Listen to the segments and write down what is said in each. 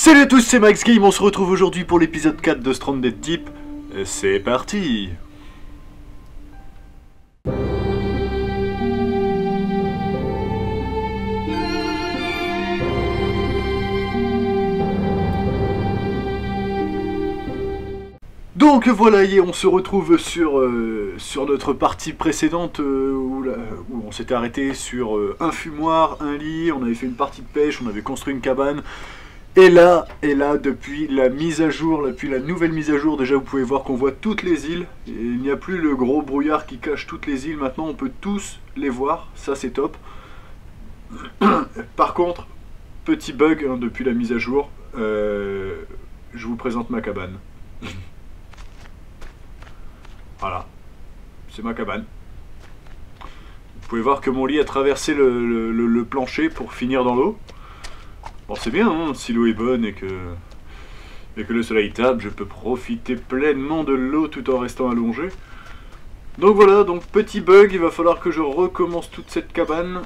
Salut à tous, c'est Max Game, on se retrouve aujourd'hui pour l'épisode 4 de Stranded Deep. C'est parti. Donc voilà, on se retrouve sur notre partie précédente où on s'était arrêté sur un fumoir, un lit, on avait fait une partie de pêche, on avait construit une cabane. Et là, depuis la mise à jour, depuis la nouvelle mise à jour, déjà vous pouvez voir qu'on voit toutes les îles. Et il n'y a plus le gros brouillard qui cache toutes les îles, maintenant on peut tous les voir, ça c'est top. Par contre, petit bug depuis la mise à jour, je vous présente ma cabane. Voilà, c'est ma cabane. Vous pouvez voir que mon lit a traversé le plancher pour finir dans l'eau. Bon, c'est bien, hein, si l'eau est bonne et que le soleil tape, je peux profiter pleinement de l'eau tout en restant allongé. Donc voilà, donc petit bug, il va falloir que je recommence toute cette cabane.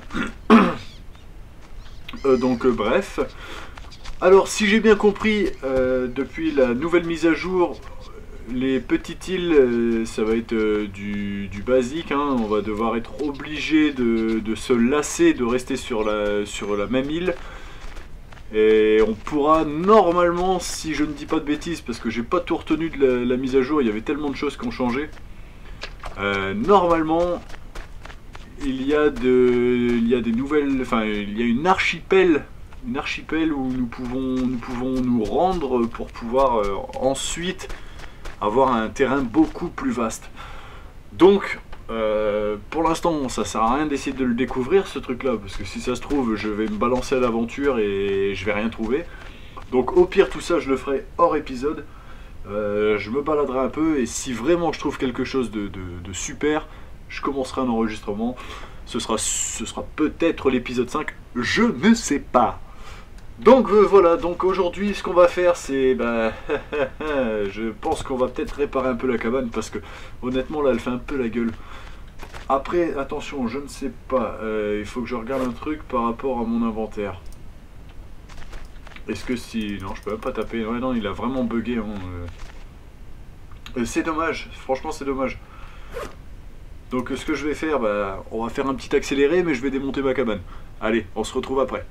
Bref. Alors, si j'ai bien compris, depuis la nouvelle mise à jour, les petites îles, ça va être du basique, hein. On va devoir être obligé de se lasser, de rester sur la même île. Et on pourra normalement, si je ne dis pas de bêtises, parce que j'ai pas tout retenu de la mise à jour, il y avait tellement de choses qui ont changé. Normalement, il y a des nouvelles, enfin il y a une archipel où nous pouvons nous rendre pour pouvoir ensuite avoir un terrain beaucoup plus vaste. Donc pour l'instant ça sert à rien d'essayer de le découvrir ce truc là, parce que si ça se trouve je vais me balancer à l'aventure et je vais rien trouver. Donc au pire tout ça je le ferai hors épisode. Je me baladerai un peu et si vraiment je trouve quelque chose de super, je commencerai un enregistrement. Ce sera peut-être l'épisode 5, je ne sais pas. Donc voilà, donc aujourd'hui ce qu'on va faire c'est, je pense qu'on va peut-être réparer un peu la cabane parce que honnêtement là elle fait un peu la gueule. Après attention, je ne sais pas, il faut que je regarde un truc par rapport à mon inventaire. Est-ce que si... Non, je peux même pas taper, ouais non il a vraiment bugué, hein. C'est dommage, franchement c'est dommage. Donc ce que je vais faire, on va faire un petit accéléré mais je vais démonter ma cabane. Allez, on se retrouve après.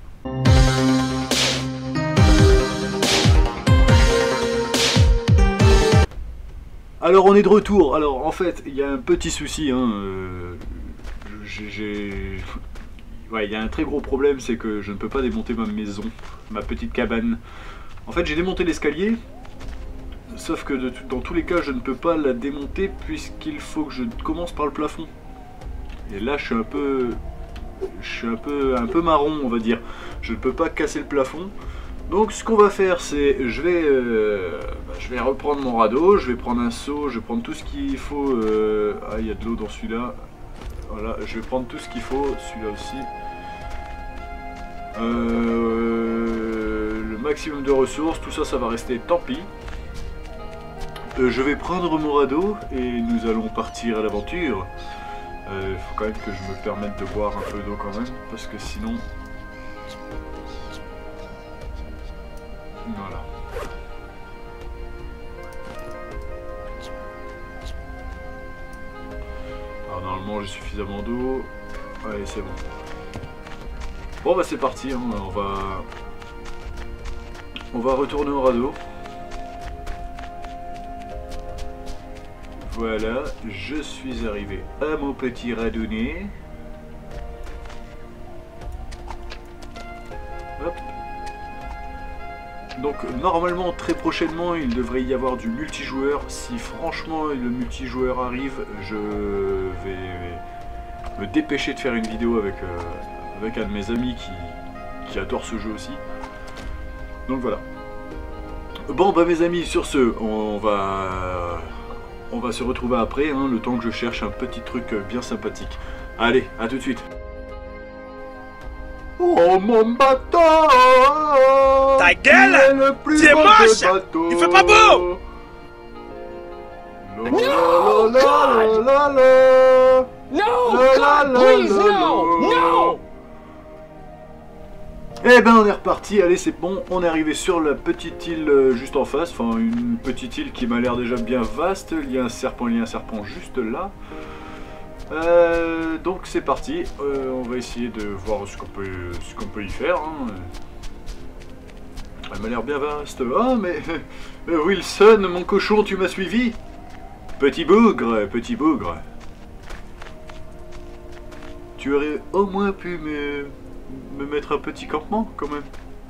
Alors on est de retour. Alors en fait il y a un petit souci, hein. Ouais, il y a un très gros problème, c'est que je ne peux pas démonter ma maison, ma petite cabane. En fait j'ai démonté l'escalier, sauf que dans tous les cas je ne peux pas la démonter puisqu'il faut que je commence par le plafond. Et là je suis un peu marron on va dire. Je ne peux pas casser le plafond. Donc ce qu'on va faire c'est, je vais reprendre mon radeau, je vais prendre un seau, je vais prendre tout ce qu'il faut. Ah il y a de l'eau dans celui-là. Voilà, je vais prendre tout ce qu'il faut, celui-là aussi. Le maximum de ressources, tout ça ça va rester, tant pis. Je vais prendre mon radeau et nous allons partir à l'aventure. Il faut quand même que je me permette de boire un peu d'eau quand même, parce que sinon... Voilà. Alors normalement j'ai suffisamment d'eau. Allez c'est bon. Bon bah c'est parti, hein. On va retourner au radeau. Voilà, je suis arrivé à mon petit radounet. Hop. Donc normalement très prochainement il devrait y avoir du multijoueur. Si franchement le multijoueur arrive, je vais me dépêcher de faire une vidéo avec un de mes amis qui adore ce jeu aussi. Donc voilà. Bon bah mes amis, sur ce on va se retrouver après, hein, le temps que je cherche un petit truc bien sympathique. Allez, à tout de suite. Oh mon bateau! Ta gueule! C'est moche! Il fait pas beau! No, God! No, God, please, no! No! Eh ben on est reparti, allez c'est bon, on est arrivé sur la petite île juste en face, enfin une petite île qui m'a l'air déjà bien vaste, il y a un serpent juste là. Donc c'est parti, on va essayer de voir ce qu'on peut y faire. Hein. Elle m'a l'air bien vaste. Ah mais Wilson, mon cochon, tu m'as suivi? Petit bougre, petit bougre. Tu aurais au moins pu me mettre un petit campement quand même.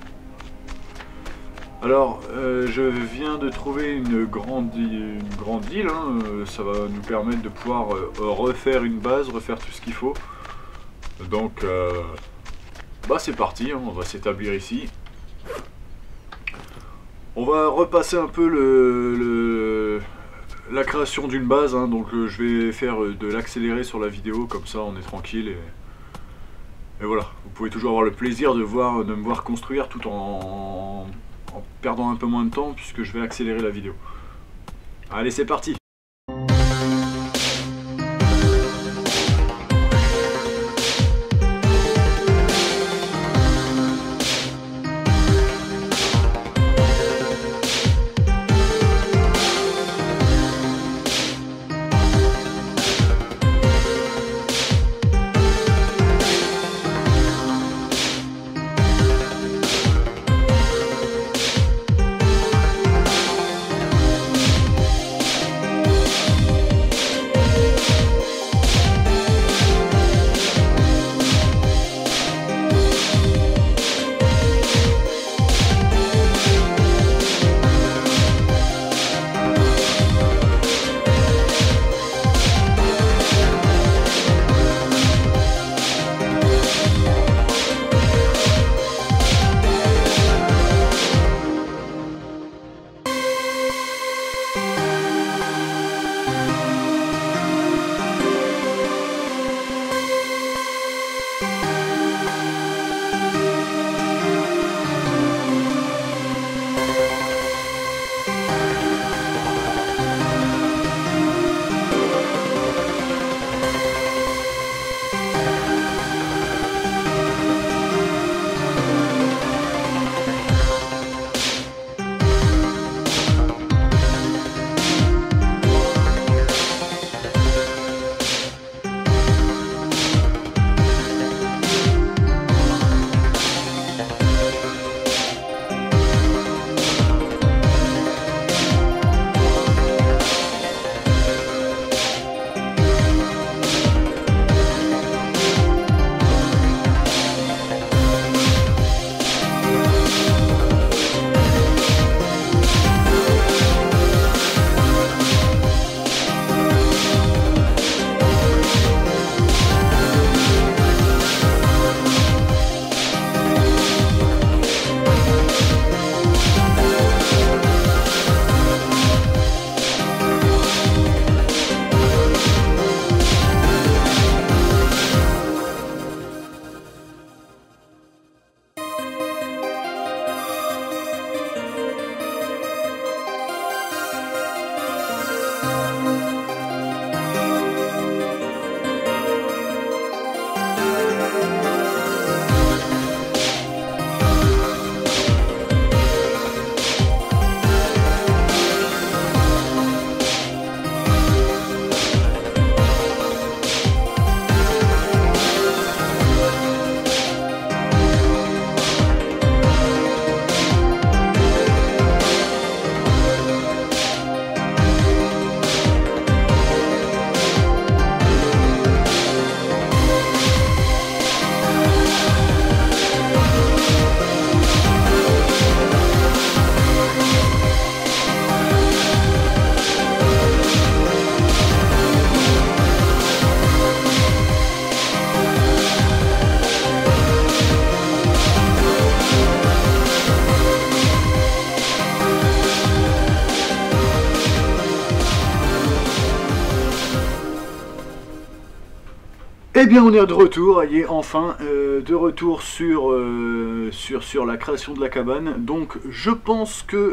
Alors, je viens de trouver une grande île, hein. Ça va nous permettre de pouvoir refaire une base, refaire tout ce qu'il faut. Donc, bah c'est parti, hein. On va s'établir ici. On va repasser un peu la création d'une base, hein. Donc je vais faire de l'accéléré sur la vidéo, comme ça on est tranquille et voilà. Vous pouvez toujours avoir le plaisir de me voir construire tout en perdant un peu moins de temps puisque je vais accélérer la vidéo. Allez, c'est parti! Eh bien on est de retour, et enfin de retour sur la création de la cabane. Donc je pense que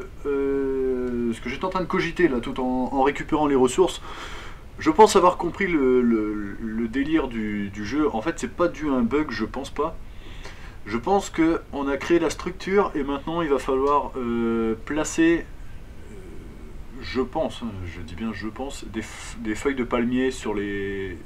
ce que j'étais en train de cogiter là tout en récupérant les ressources, je pense avoir compris le délire du jeu. En fait c'est pas dû à un bug, je pense pas. Je pense qu'on a créé la structure et maintenant il va falloir placer, je pense, hein, je dis bien je pense, des feuilles de palmier sur les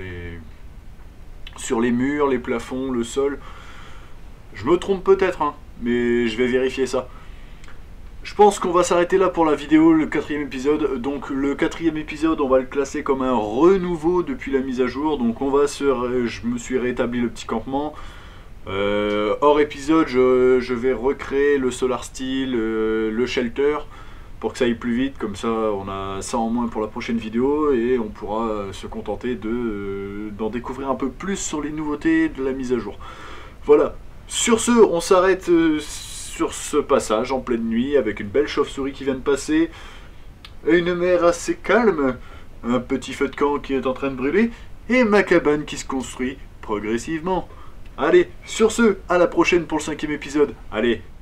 murs, les plafonds, le sol. Je me trompe peut-être, hein, mais je vais vérifier ça. Je pense qu'on va s'arrêter là pour la vidéo, le 4e épisode. Donc le 4e épisode, on va le classer comme un renouveau depuis la mise à jour. Donc je me suis rétabli le petit campement. Hors épisode, je vais recréer le Solar Steel, le Shelter, pour que ça aille plus vite. Comme ça, on a ça en moins pour la prochaine vidéo et on pourra se contenter d'en découvrir un peu plus sur les nouveautés de la mise à jour. Voilà. Sur ce, on s'arrête sur ce passage en pleine nuit avec une belle chauve-souris qui vient de passer, une mer assez calme, un petit feu de camp qui est en train de brûler et ma cabane qui se construit progressivement. Allez, sur ce, à la prochaine pour le 5e épisode. Allez,